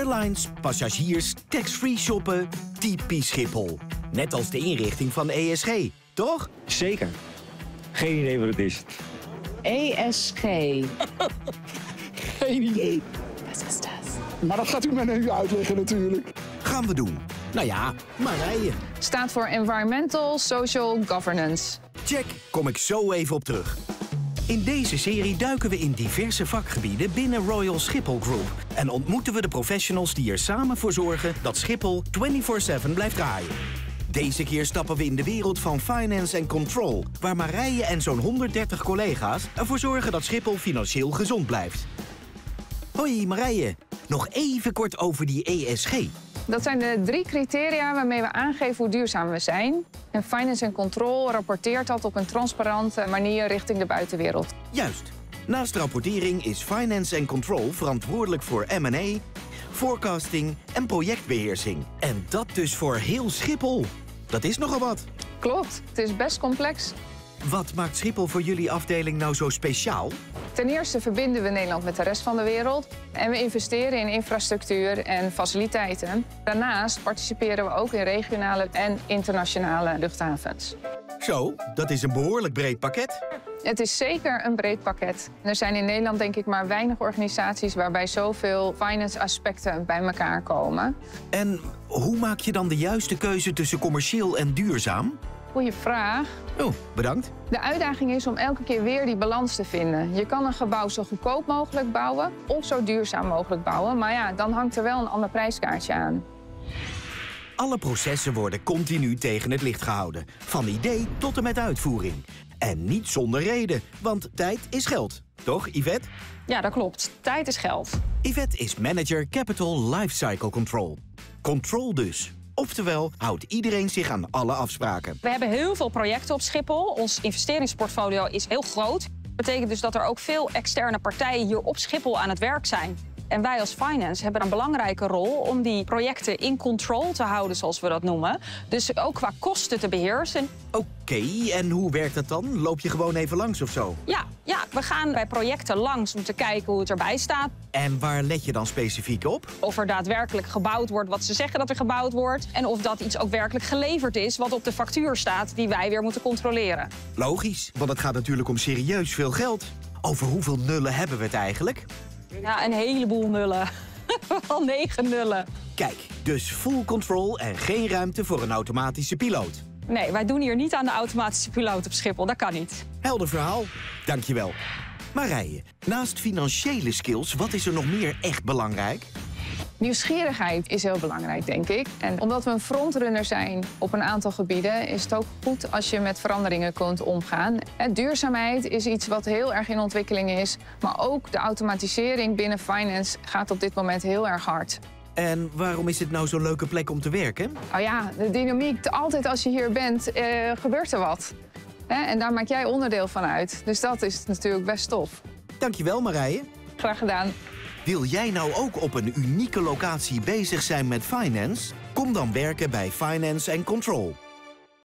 Airlines, passagiers, tax-free shoppen, typisch Schiphol. Net als de inrichting van ESG, toch? Zeker. Geen idee wat het is. ESG. Geen idee. Wat is dat? Maar dat gaat u mij nu uitleggen natuurlijk. Gaan we doen. Nou ja, Marije. Staat voor Environmental Social Governance. Check, kom ik zo even op terug. In deze serie duiken we in diverse vakgebieden binnen Royal Schiphol Group. En ontmoeten we de professionals die er samen voor zorgen dat Schiphol 24/7 blijft draaien. Deze keer stappen we in de wereld van finance en control, waar Marije en zo'n 130 collega's ervoor zorgen dat Schiphol financieel gezond blijft. Hoi Marije, nog even kort over die ESG. Dat zijn de 3 criteria waarmee we aangeven hoe duurzaam we zijn. En Finance and Control rapporteert dat op een transparante manier richting de buitenwereld. Juist. Naast rapportering is Finance and Control verantwoordelijk voor M&A, forecasting en projectbeheersing. En dat dus voor heel Schiphol. Dat is nogal wat. Klopt, het is best complex. Wat maakt Schiphol voor jullie afdeling nou zo speciaal? Ten eerste verbinden we Nederland met de rest van de wereld. En we investeren in infrastructuur en faciliteiten. Daarnaast participeren we ook in regionale en internationale luchthavens. Zo, dat is een behoorlijk breed pakket. Het is zeker een breed pakket. Er zijn in Nederland denk ik maar weinig organisaties waarbij zoveel finance aspecten bij elkaar komen. En hoe maak je dan de juiste keuze tussen commercieel en duurzaam? Goeie vraag. Oh, bedankt. De uitdaging is om elke keer weer die balans te vinden. Je kan een gebouw zo goedkoop mogelijk bouwen of zo duurzaam mogelijk bouwen. Maar ja, dan hangt er wel een ander prijskaartje aan. Alle processen worden continu tegen het licht gehouden. Van idee tot en met uitvoering. En niet zonder reden, want tijd is geld. Toch, Yvette? Ja, dat klopt. Tijd is geld. Yvette is manager Capital Lifecycle Control. Control dus. Oftewel, houdt iedereen zich aan alle afspraken. We hebben heel veel projecten op Schiphol. Ons investeringsportfolio is heel groot. Dat betekent dus dat er ook veel externe partijen hier op Schiphol aan het werk zijn. En wij als finance hebben een belangrijke rol om die projecten in control te houden, zoals we dat noemen. Dus ook qua kosten te beheersen. Oké, en hoe werkt dat dan? Loop je gewoon even langs of zo? Ja, we gaan bij projecten langs om te kijken hoe het erbij staat. En waar let je dan specifiek op? Of er daadwerkelijk gebouwd wordt wat ze zeggen dat er gebouwd wordt. En of dat iets ook werkelijk geleverd is wat op de factuur staat die wij weer moeten controleren. Logisch, want het gaat natuurlijk om serieus veel geld. Over hoeveel nullen hebben we het eigenlijk? Ja, een heleboel nullen. Wel 9 nullen. Kijk, dus full control en geen ruimte voor een automatische piloot. Nee, wij doen hier niet aan de automatische piloot op Schiphol. Dat kan niet. Helder verhaal. Dankjewel. Marije, naast financiële skills, wat is er nog meer echt belangrijk? Nieuwsgierigheid is heel belangrijk, denk ik. En omdat we een frontrunner zijn op een aantal gebieden, is het ook goed als je met veranderingen kunt omgaan. En duurzaamheid is iets wat heel erg in ontwikkeling is. Maar ook de automatisering binnen finance gaat op dit moment heel erg hard. En waarom is het nou zo'n leuke plek om te werken? Nou ja, de dynamiek, altijd als je hier bent, gebeurt er wat. En daar maak jij onderdeel van uit. Dus dat is natuurlijk best tof. Dankjewel, Marije. Graag gedaan. Wil jij nou ook op een unieke locatie bezig zijn met finance? Kom dan werken bij Finance and Control.